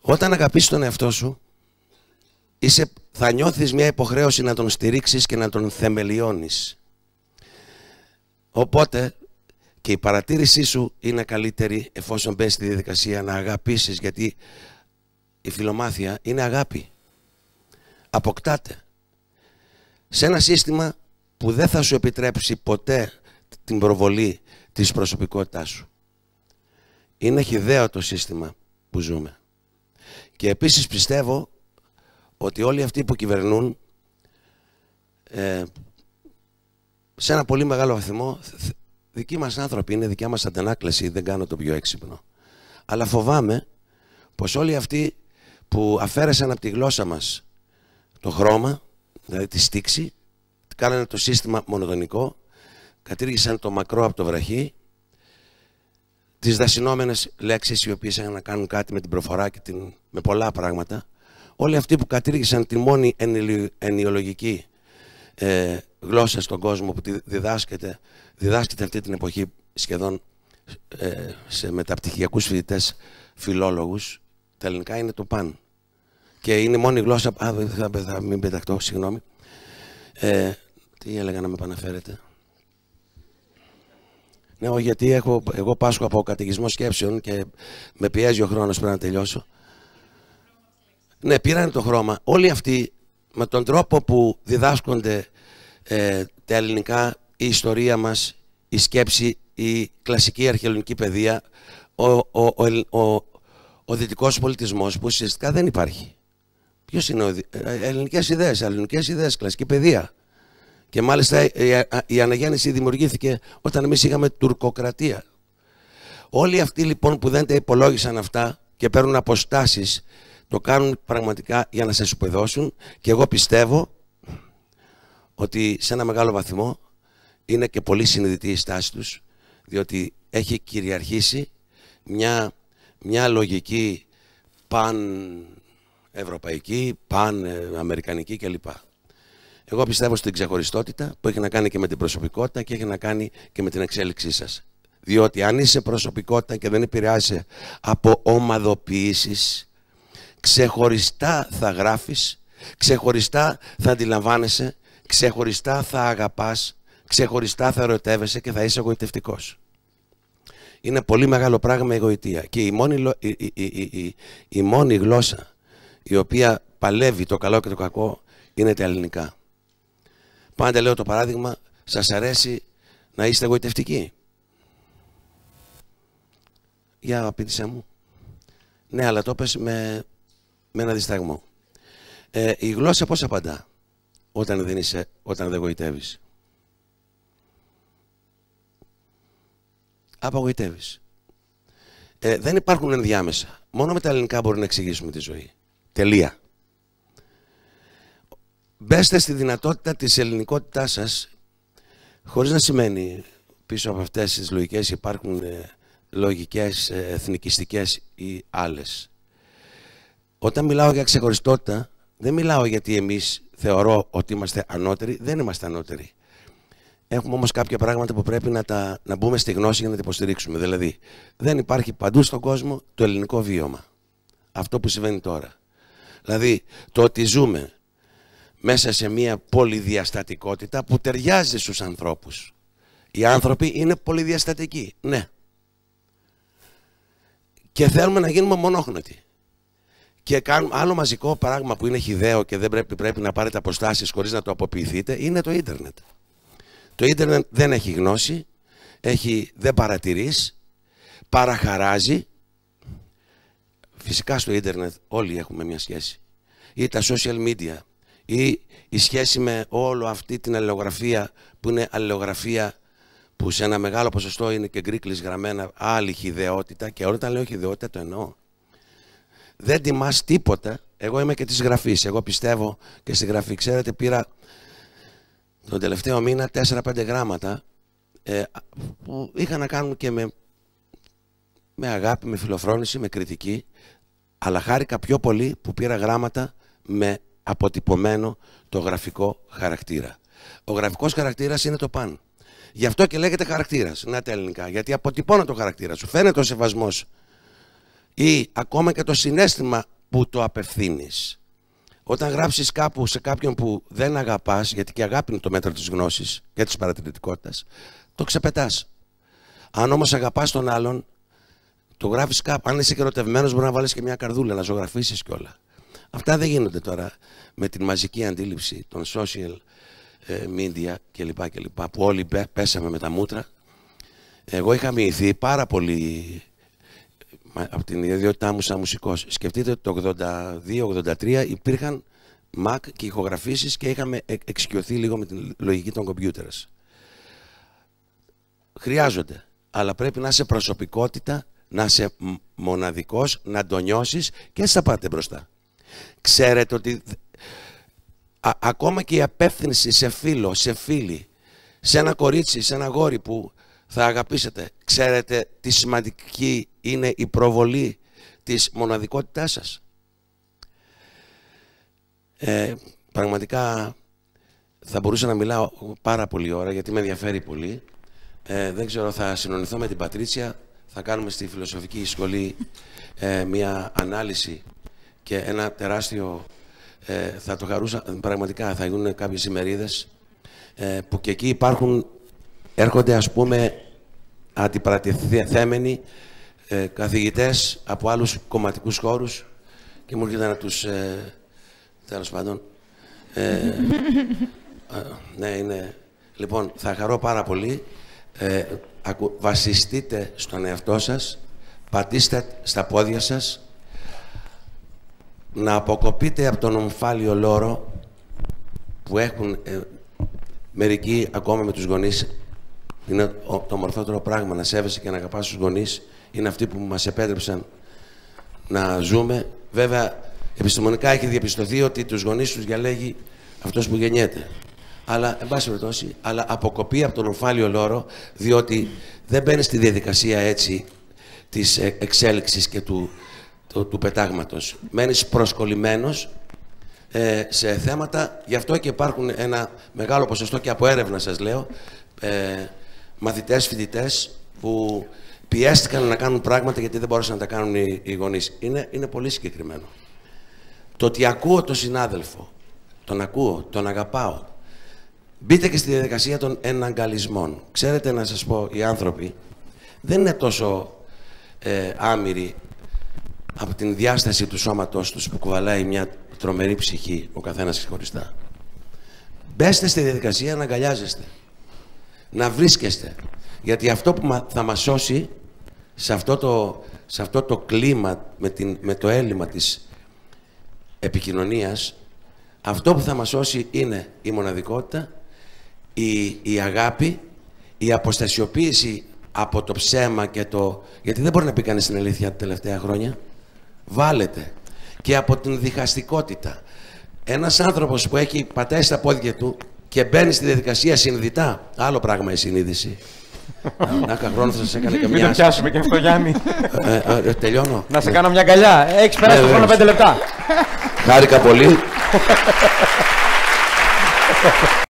Όταν αγαπήσεις τον εαυτό σου, θα νιώθεις μια υποχρέωση να τον στηρίξεις και να τον θεμελιώνεις. Οπότε και η παρατήρησή σου είναι καλύτερη εφόσον μπες στη διαδικασία να αγαπήσεις, γιατί η φιλομάθεια είναι αγάπη. Αποκτάται. Σε ένα σύστημα που δεν θα σου επιτρέψει ποτέ την προβολή της προσωπικότητάς σου. Είναι χυδαίο το σύστημα που ζούμε. Και επίσης πιστεύω ότι όλοι αυτοί που κυβερνούν σε ένα πολύ μεγάλο βαθμό δικοί μας άνθρωποι είναι, δικιά μας αντανάκλαση, δεν κάνω το πιο έξυπνο. Αλλά φοβάμαι πως όλοι αυτοί που αφαίρεσαν από τη γλώσσα μας το χρώμα, δηλαδή τη στίξη, κάνανε το σύστημα μονοτονικό, κατήργησαν το μακρό από το βραχί, τις δασυνόμενες λέξεις οι οποίες είχαν να κάνουν κάτι με την προφορά και με πολλά πράγματα. Όλοι αυτοί που κατήργησαν τη μόνη ενοιολογική γλώσσα στον κόσμο που διδάσκεται αυτή την εποχή σχεδόν σε μεταπτυχιακούς φοιτητές φιλόλογους, τα ελληνικά είναι το παν. Και είναι η μόνη γλώσσα... θα μην πεταχτώ, συγγνώμη. Τι έλεγα να με επαναφέρετε. Ναι, όχι, γιατί εγώ πάσχω από καταιγισμό σκέψεων και με πιέζει ο χρόνος, πρέπει να τελειώσω. Ναι, πήραν το χρώμα. Όλοι αυτοί με τον τρόπο που διδάσκονται τα ελληνικά, η ιστορία μας, η σκέψη, η κλασική αρχαιολογική παιδεία, ο δυτικός πολιτισμός που ουσιαστικά δεν υπάρχει. Ποιος είναι ελληνικές ιδέες, κλασική παιδεία. Και μάλιστα η αναγέννηση δημιουργήθηκε όταν εμείς είχαμε τουρκοκρατία. Όλοι αυτοί λοιπόν που δεν τα υπολόγισαν αυτά και παίρνουν αποστάσεις, το κάνουν πραγματικά για να σε σουπεδώσουν, και εγώ πιστεύω ότι σε ένα μεγάλο βαθμό είναι και πολύ συνειδητή η στάση τους, διότι έχει κυριαρχήσει μια λογική παν-ευρωπαϊκή, παν-αμερικανική κλπ. Εγώ πιστεύω στην ξεχωριστότητα που έχει να κάνει και με την προσωπικότητα και έχει να κάνει και με την εξέλιξή σας. Διότι αν είσαι προσωπικότητα και δεν επηρεάζεσαι από ομαδοποιήσεις, ξεχωριστά θα γράφεις, ξεχωριστά θα αντιλαμβάνεσαι, ξεχωριστά θα αγαπάς, ξεχωριστά θα ερωτεύεσαι και θα είσαι εγωιτευτικός. Είναι πολύ μεγάλο πράγμα η εγωιτεία. Και η μόνη γλώσσα η οποία παλεύει το καλό και το κακό είναι τα ελληνικά. Πάντα λέω το παράδειγμα, σας αρέσει να είστε εγωιτευτικοί? Για απήντησέ μου. Ναι, αλλά το πες με ένα δισταγμό. Η γλώσσα πώς απαντά όταν δεν εγωιτεύεις? Απογοητεύεις. Δεν υπάρχουν ενδιάμεσα. Μόνο με τα ελληνικά μπορεί να εξηγήσουμε τη ζωή. Τελεία. Μπέστε στη δυνατότητα της ελληνικότητάς σας, χωρίς να σημαίνει πίσω από αυτές τις λογικές υπάρχουν λογικές, εθνικιστικές ή άλλες. Όταν μιλάω για ξεχωριστότητα, δεν μιλάω γιατί εμείς θεωρώ ότι είμαστε ανώτεροι, δεν είμαστε ανώτεροι. Έχουμε όμως κάποια πράγματα που πρέπει να μπούμε στη γνώση για να τα υποστηρίξουμε. Δηλαδή, δεν υπάρχει παντού στον κόσμο το ελληνικό βίωμα. Αυτό που συμβαίνει τώρα. Δηλαδή, το ότι ζούμε μέσα σε μια πολυδιαστατικότητα που ταιριάζει στους ανθρώπους. Οι άνθρωποι είναι πολυδιαστατικοί, ναι. Και θέλουμε να γίνουμε μονόχνοτοι. Και κάνουμε άλλο μαζικό πράγμα που είναι χυδαίο και δεν πρέπει να πάρετε αποστάσεις χωρίς να το αποποιηθείτε, είναι το ίντερνετ. Το ίντερνετ δεν έχει γνώση, δεν παρατηρείς, παραχαράζει. Φυσικά στο ίντερνετ όλοι έχουμε μια σχέση. Ή τα social media, ή η σχέση με όλο αυτή την αλληλογραφία που είναι αλληλογραφία που σε ένα μεγάλο ποσοστό είναι και γκρίκλις γραμμένα, άλλη χυδαιότητα, και όταν λέω χυδαιότητα το εννοώ. Δεν τιμάς τίποτα. Εγώ είμαι και της γραφής. Εγώ πιστεύω και στη γραφή. Ξέρετε, πήρα τον τελευταίο μήνα 4-5 γράμματα που είχαν να κάνουν και με αγάπη, με φιλοφρόνηση, με κριτική, αλλά χάρηκα πιο πολύ που πήρα γράμματα με αποτυπωμένο το γραφικό χαρακτήρα. Ο γραφικός χαρακτήρας είναι το παν. Γι' αυτό και λέγεται χαρακτήρας. Να τα ελληνικά. Γιατί αποτυπώνω το χαρακτήρα σου. Φαίνεται ο σεβασμός ή ακόμα και το συναίσθημα που το απευθύνεις. Όταν γράψεις κάπου σε κάποιον που δεν αγαπάς, γιατί και αγάπη είναι το μέτρο της γνώσης και της παρατηρητικότητας, το ξεπετάς. Αν όμως αγαπάς τον άλλον, το γράφεις κάπου. Αν είσαι και ερωτευμένος, μπορεί να βάλεις και μια καρδούλα, να ζωγραφίσεις κιόλα. Αυτά δεν γίνονται τώρα με την μαζική αντίληψη των social media κλπ. Που όλοι πέσαμε με τα μούτρα. Εγώ είχα μοιηθεί πάρα πολύ από την ιδιότητά μου σαν μουσικός. Σκεφτείτε το 82-83 υπήρχαν Mac και ηχογραφήσεις και είχαμε εξοικειωθεί λίγο με την λογική των computers. Χρειάζονται, αλλά πρέπει να είσαι προσωπικότητα, να είσαι μοναδικός, να το νιώσεις και θα πάτε μπροστά. Ξέρετε ότι ακόμα και η απεύθυνση σε φίλο, σε φίλη, σε ένα κορίτσι, σε ένα γόρι που θα αγαπήσετε, ξέρετε τι σημαντική είναι η προβολή της μοναδικότητάς σας. Πραγματικά θα μπορούσα να μιλάω πάρα πολύ ώρα γιατί με ενδιαφέρει πολύ. Δεν ξέρω, θα συνονιθώ με την Πατρίτσια, θα κάνουμε στη Φιλοσοφική Σχολή μια ανάλυση και ένα τεράστιο, θα το χαρούσα, πραγματικά θα γίνουν κάποιες ημερίδες που και εκεί υπάρχουν, έρχονται ας πούμε αντιπαρατηθέμενοι καθηγητές από άλλους κομματικούς χώρους και μου έρχεται να τους, τέλος πάντων, ναι, είναι, λοιπόν, θα χαρώ πάρα πολύ. Βασιστείτε στον εαυτό σας, πατήστε στα πόδια σας, να αποκοπείτε από τον ομφάλιο λόρο που έχουν μερικοί ακόμα με τους γονείς. Είναι το ομορφότερο πράγμα να σέβεσαι και να αγαπάς τους γονείς. Είναι αυτοί που μας επέτρεψαν να ζούμε. Βέβαια, επιστημονικά έχει διαπιστωθεί ότι τους γονείς τους διαλέγει αυτός που γεννιέται. Αλλά, εν πάση περιπτώσει, αλλά αποκοπεί από τον ομφάλιο λόρο, διότι δεν μπαίνει στη διαδικασία έτσι της εξέλιξης και του πετάγματος. Μένεις προσκολλημένος σε θέματα, γι' αυτό και υπάρχουν ένα μεγάλο ποσοστό και από έρευνα σας λέω, μαθητές, φοιτητές που πιέστηκαν να κάνουν πράγματα γιατί δεν μπορούσαν να τα κάνουν οι γονείς. Είναι πολύ συγκεκριμένο. Το ότι ακούω τον συνάδελφο, τον ακούω, τον αγαπάω, μπείτε και στη διαδικασία των εναγκαλισμών. Ξέρετε να σας πω, οι άνθρωποι δεν είναι τόσο άμυροι από την διάσταση του σώματός τους που κουβαλάει μια τρομερή ψυχή ο καθένας ξεχωριστά. Μπέστε στη διαδικασία να αγκαλιάζεστε, να βρίσκεστε. Γιατί αυτό που θα μας σώσει σε αυτό το κλίμα με το έλλειμμα της επικοινωνίας, αυτό που θα μας σώσει είναι η μοναδικότητα, η αγάπη, η αποστασιοποίηση από το ψέμα και γιατί δεν μπορεί να πει κανείς την αλήθεια τα τελευταία χρόνια. Βάλετε. Και από την διχαστικότητα. Ένας άνθρωπος που έχει πατήσει τα πόδια του και μπαίνει στη διαδικασία συνειδητά, άλλο πράγμα η συνείδηση. Να χρόνο θα σας έκανε και μια... Μην το πιάσουμε και αυτό, Γιάννη. Τελειώνω. Να σε κάνω μια αγκαλιά. Έχεις περάσει το χρόνο 5 λεπτά. Χάρηκα πολύ.